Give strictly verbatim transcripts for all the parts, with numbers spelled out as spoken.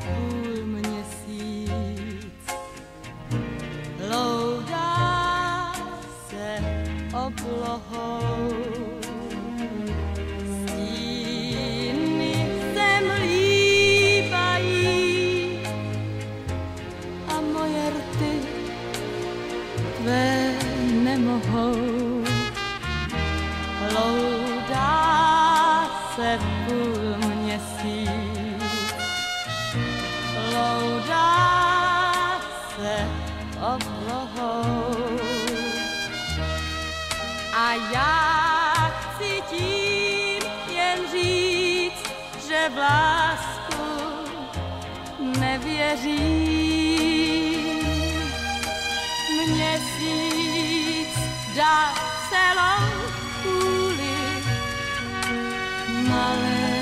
půl měsíc loudá se oblohou. Stíny se mlívají a moje rty tvé nemohou. Loudá se půl měsíc, loudá se oblohou. A já chci tím jen říct, že v lásku nevěřím. Měsíc dá celou kůli malé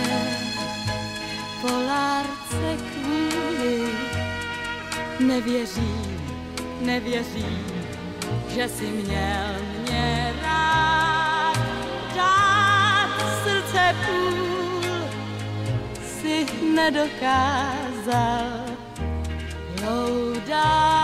polárce kvůli. Nevěřím, nevěřím, že jsi měl mě rád. Dát srdce půl si nedokázal. Loudá